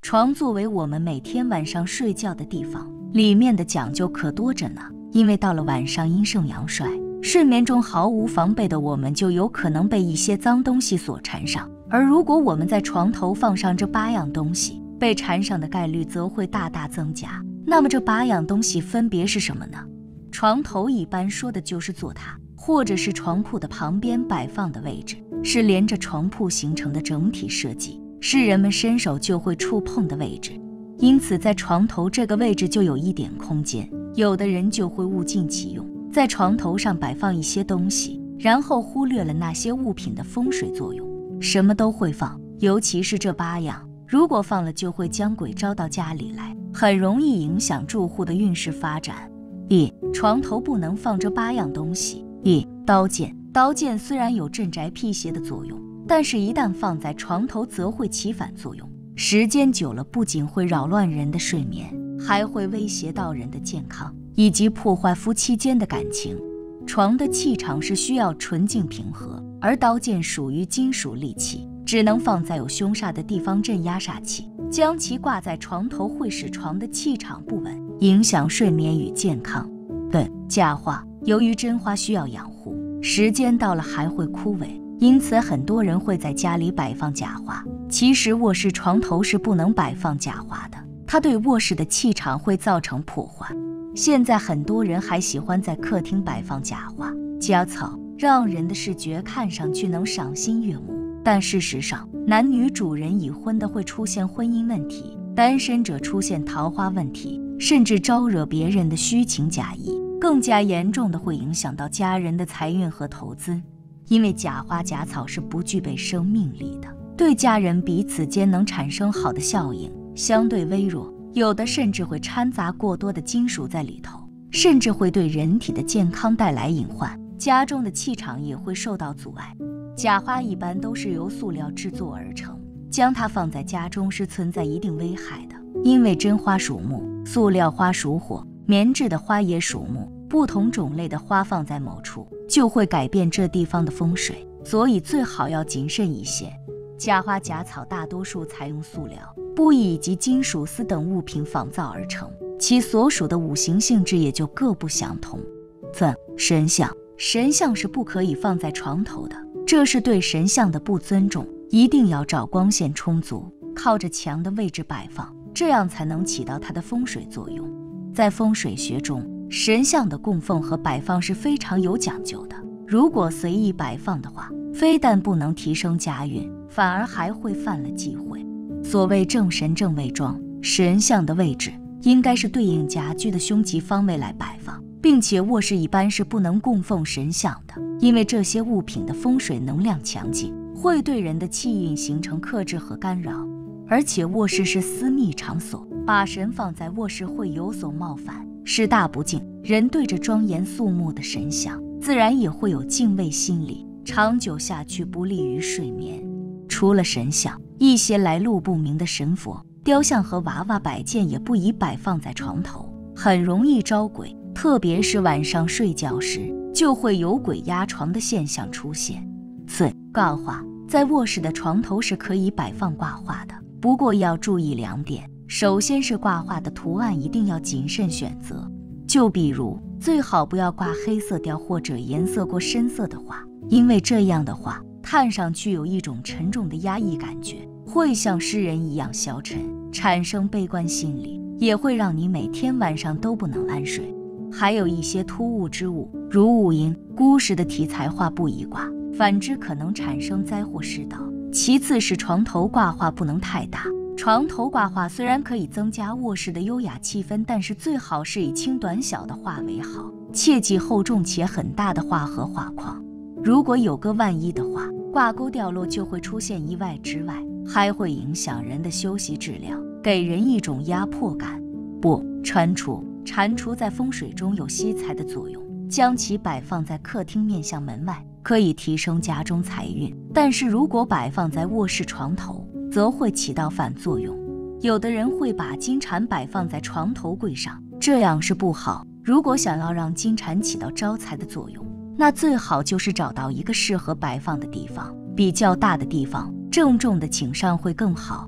床作为我们每天晚上睡觉的地方，里面的讲究可多着呢。因为到了晚上阴盛阳衰，睡眠中毫无防备的我们就有可能被一些脏东西所缠上，而如果我们在床头放上这8样东西，被缠上的概率则会大大增加。那么这8样东西分别是什么呢？床头一般说的就是坐榻，或者是床铺的旁边摆放的位置，是连着床铺形成的整体设计，是人们伸手就会触碰的位置。因此在床头这个位置就有一点空间，有的人就会物尽其用，在床头上摆放一些东西，然后忽略了那些物品的风水作用，什么都会放，尤其是这8样，如果放了就会将鬼招到家里来，很容易影响住户的运势发展。床头不能放这8样东西。刀剑。刀剑虽然有镇宅辟邪的作用，但是一旦放在床头则会起反作用，时间久了不仅会扰乱人的睡眠，还会威胁到人的健康，以及破坏夫妻间的感情。床的气场是需要纯净平和，而刀剑属于金属利器，只能放在有凶煞的地方镇压煞气，将其挂在床头会使床的气场不稳，影响睡眠与健康。假花。由于真花需要养护，时间到了还会枯萎，因此很多人会在家里摆放假花。其实卧室床头是不能摆放假花的，它对卧室的气场会造成破坏。现在很多人还喜欢在客厅摆放假花、假草，让人的视觉看上去能赏心悦目。但事实上，男女主人已婚的会出现婚姻问题，单身者出现桃花问题，甚至招惹别人的虚情假意。更加严重的会影响到家人的财运和投资，因为假花假草是不具备生命力的，对家人彼此间能产生好的效应相对微弱，有的甚至会掺杂过多的金属在里头，甚至会对人体的健康带来隐患，家中的气场也会受到阻碍。假花一般都是由塑料制作而成，将它放在家中是存在一定危害的，因为真花属木，塑料花属火，棉质的花也属木，不同种类的花放在某处就会改变这地方的风水，所以最好要谨慎一些。假花假草大多数采用塑料、布艺以及金属丝等物品仿造而成，其所属的五行性质也就各不相同。神像。神像是不可以放在床头的，这是对神像的不尊重，一定要找光线充足、靠着墙的位置摆放，这样才能起到它的风水作用。在风水学中，神像的供奉和摆放是非常有讲究的，如果随意摆放的话，非但不能提升家运，反而还会犯了忌讳。所谓正神正位庄，神像的位置应该是对应家居的凶吉方位来摆放，并且卧室一般是不能供奉神像的，因为这些物品的风水能量强劲，会对人的气运形成克制和干扰。而且卧室是私密场所，把神放在卧室会有所冒犯，是大不敬。人对着庄严肃穆的神像，自然也会有敬畏心理，长久下去不利于睡眠。除了神像，一些来路不明的神佛、雕像和娃娃摆件也不宜摆放在床头，很容易招鬼，特别是晚上睡觉时，就会有鬼压床的现象出现。挂画。在卧室的床头是可以摆放挂画的，不过要注意2点。首先是挂画的图案一定要谨慎选择，就比如最好不要挂黑色调或者颜色过深色的画，因为这样的画看上去有一种沉重的压抑感觉，会像诗人一样消沉，产生悲观心理，也会让你每天晚上都不能安睡。还有一些突兀之物，如五营、孤石的题材画不宜挂，反之可能产生灾祸世道。其次是床头挂画不能太大，床头挂画虽然可以增加卧室的优雅气氛，但是最好是以轻短小的画为好，切忌厚重且很大的画和画框。如果有个万一的话，挂钩掉落就会出现意外之外，还会影响人的休息质量，给人一种压迫感。蟾蜍在风水中有吸财的作用，将其摆放在客厅面向门外，可以提升家中财运，但是如果摆放在卧室床头，则会起到反作用。有的人会把金蟾摆放在床头柜上，这样是不好。如果想要让金蟾起到招财的作用，那最好就是找到一个适合摆放的地方，比较大的地方，郑重的请上会更好。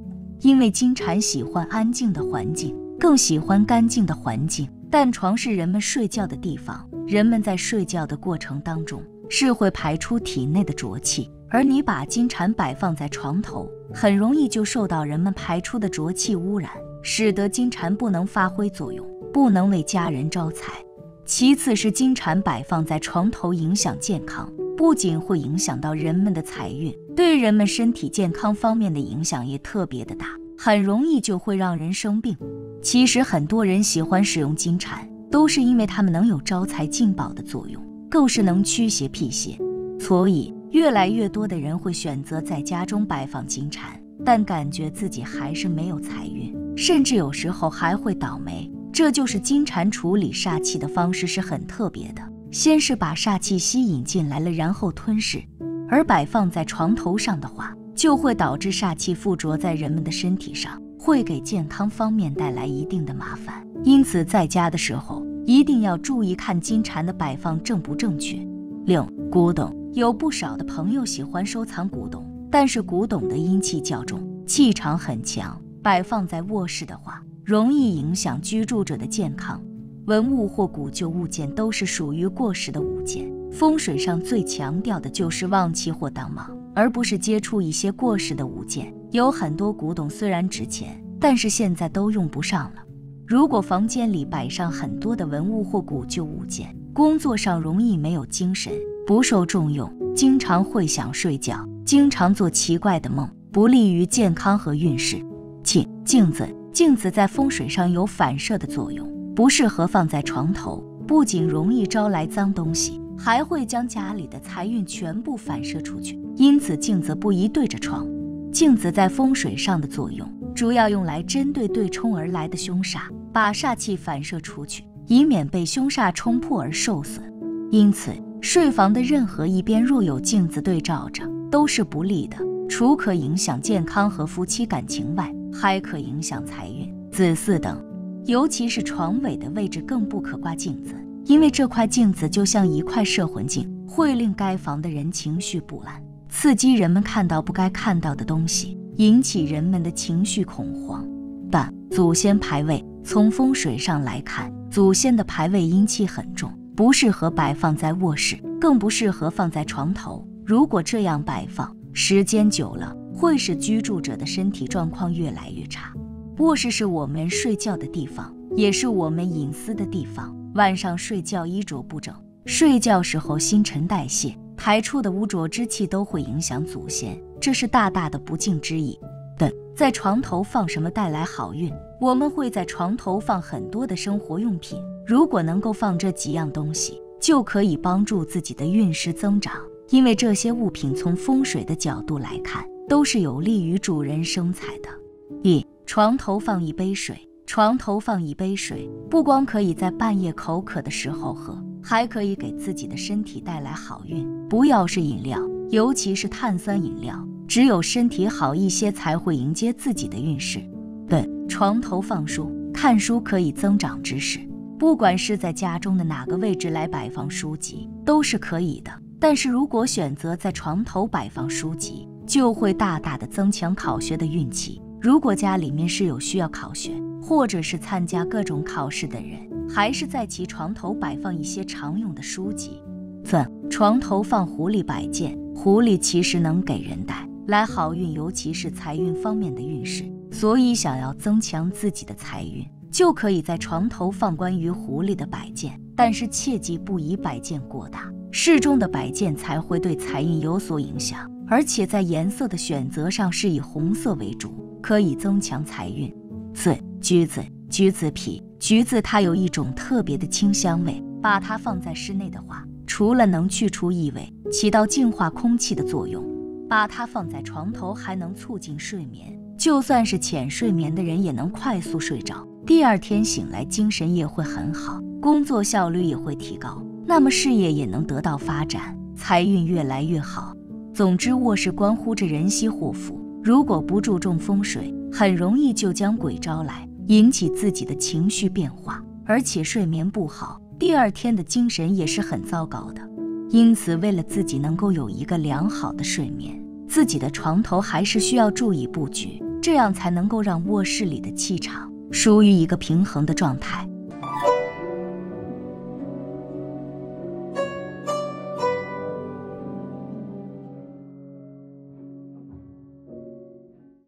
因为金蝉喜欢安静的环境，更喜欢干净的环境。但床是人们睡觉的地方，人们在睡觉的过程当中是会排出体内的浊气，而你把金蝉摆放在床头，很容易就受到人们排出的浊气污染，使得金蝉不能发挥作用，不能为家人招财。其次是金蝉摆放在床头影响健康，不仅会影响到人们的财运，对人们身体健康方面的影响也特别的大，很容易就会让人生病。其实很多人喜欢使用金蝉，都是因为它们能有招财进宝的作用，更是能驱邪辟邪。所以越来越多的人会选择在家中摆放金蝉，但感觉自己还是没有财运，甚至有时候还会倒霉。这就是金蝉处理煞气的方式是很特别的，先是把煞气吸引进来了，然后吞噬。而摆放在床头上的话，就会导致煞气附着在人们的身体上，会给健康方面带来一定的麻烦。因此在家的时候一定要注意看金蝉的摆放正不正确。6. 古董。有不少的朋友喜欢收藏古董，但是古董的阴气较重，气场很强，摆放在卧室的话，容易影响居住者的健康。文物或古旧物件都是属于过时的物件，风水上最强调的就是旺气或当旺，而不是接触一些过时的物件。有很多古董虽然值钱，但是现在都用不上了。如果房间里摆上很多的文物或古旧物件，工作上容易没有精神，不受重用，经常会想睡觉，经常做奇怪的梦，不利于健康和运势。7. 镜子。镜子在风水上有反射的作用，不适合放在床头，不仅容易招来脏东西，还会将家里的财运全部反射出去，因此镜子不宜对着床。镜子在风水上的作用，主要用来针对对冲而来的凶煞，把煞气反射出去，以免被凶煞冲破而受损。因此睡房的任何一边若有镜子对照着，都是不利的，除可影响健康和夫妻感情外，还可影响财运、子嗣等。尤其是床尾的位置更不可挂镜子，因为这块镜子就像一块摄魂镜，会令该房的人情绪不安，刺激人们看到不该看到的东西，引起人们的情绪恐慌。8. 祖先牌位。从风水上来看，祖先的牌位阴气很重，不适合摆放在卧室，更不适合放在床头。如果这样摆放，时间久了，会使居住者的身体状况越来越差。卧室是我们睡觉的地方，也是我们隐私的地方。晚上睡觉衣着不整，睡觉时候新陈代谢排出的污浊之气都会影响祖先，这是大大的不敬之意。在床头放什么带来好运？我们会在床头放很多的生活用品，如果能够放这几样东西，就可以帮助自己的运势增长。因为这些物品从风水的角度来看，都是有利于主人生财的。1. 床头放一杯水。床头放一杯水，不光可以在半夜口渴的时候喝，还可以给自己的身体带来好运。不要是饮料，尤其是碳酸饮料，只有身体好一些才会迎接自己的运势。床头放书。看书可以增长知识，不管是在家中的哪个位置来摆放书籍都是可以的，但是如果选择在床头摆放书籍，就会大大的增强考学的运气。如果家里面是有需要考学或者是参加各种考试的人，还是在其床头摆放一些常用的书籍。床头放狐狸摆件。狐狸其实能给人带来好运，尤其是财运方面的运势，所以想要增强自己的财运，就可以在床头放关于狐狸的摆件，但是切记不宜摆件过大，适中的摆件才会对财运有所影响。而且在颜色的选择上是以红色为主，可以增强财运。橘子。橘子皮。橘子它有一种特别的清香味，把它放在室内的话，除了能去除异味，起到净化空气的作用，把它放在床头还能促进睡眠，就算是浅睡眠的人也能快速睡着，第二天醒来精神也会很好，工作效率也会提高，那么事业也能得到发展，财运越来越好。总之，卧室关乎着人惜祸福，如果不注重风水，很容易就将鬼招来，引起自己的情绪变化，而且睡眠不好，第二天的精神也是很糟糕的。因此为了自己能够有一个良好的睡眠，自己的床头还是需要注意布局， 这样才能够让卧室里的气场属于一个平衡的状态。